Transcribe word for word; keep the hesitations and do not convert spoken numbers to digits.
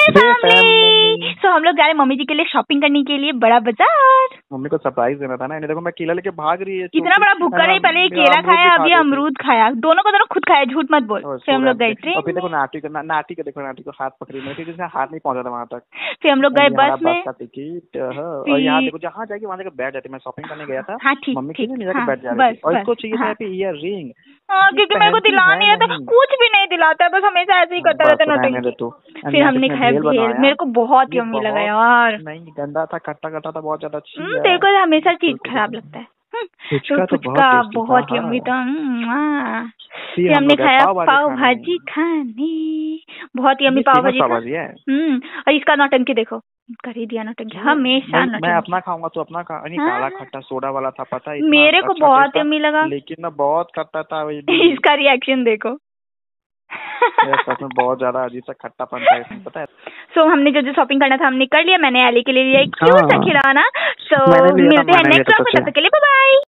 Family. सो हम लोग जा रहे मम्मी जी के लिए शॉपिंग करने के लिए बड़ा बाजार। मम्मी को सरप्राइज देना था ना, इन्हें देखो मैं केला लेके भाग रही है। इतना बड़ा भूखा नहीं, पहले केला खाया अभी अमरूद खाया, दोनों को दोनों खुद खाया, झूठ मत बोल। फिर हम लोग गए ट्रेन। अभी देखो नाटी को नाटी को देखो, नाटी को हाथ पकड़ी मैं, क्योंकि हाथ नहीं पहुंचा था वहां तक। फिर हम लोग गए बस में, टिकट और यहाँ देखो जहाँ जाएगी वहाँ जाकर बैठ जाती। मैं शॉपिंग करने गया था, हाँ ठीक मम्मी की नहीं जाकर हाँ, बैठ जा रही थी। और इसको चाहिए हाँ। था ईयर रिंग, हाँ क्योंकि मेरे को दिलानी है तो कुछ भी नहीं दिलाता है, बस हमेशा ऐसे ही करता रहता नौटंकी। फिर हमने खाया भेल, मेरे को बहुत यम्मी लगा यार। नहीं गंदा था, खट्टा खट्टा था, बहुत ज्यादा। तेरे को हमेशा चीज खराब लगता है। फुचका बहुत यम्मी था। फिर हमने खाया पाव भाजी खाने, बहुत यम्मी पाव भाजी है। हम्म और इसका नौटंकी देखो, कर ही दिया नौटंकी हमेशा। मैं अपना खाऊंगा तो अपना खा। नहीं काला खट्टा सोडा वाला था, पता है मेरे को बहुत यम्मी लगा, लेकिन ना बहुत खट्टा था। इसका रिएक्शन देखो। सच में बहुत ज्यादा अजीब सा खट्टापन था इसमें, पता है। सो so, हमने जो जो शॉपिंग करना था हमने कर लिया। मैंने एली के लिए लिया एक क्यूट सा खिलौना। सो मिलते हैं नेक्स्ट ब्लॉग में, तब तक के लिए बाय बाय।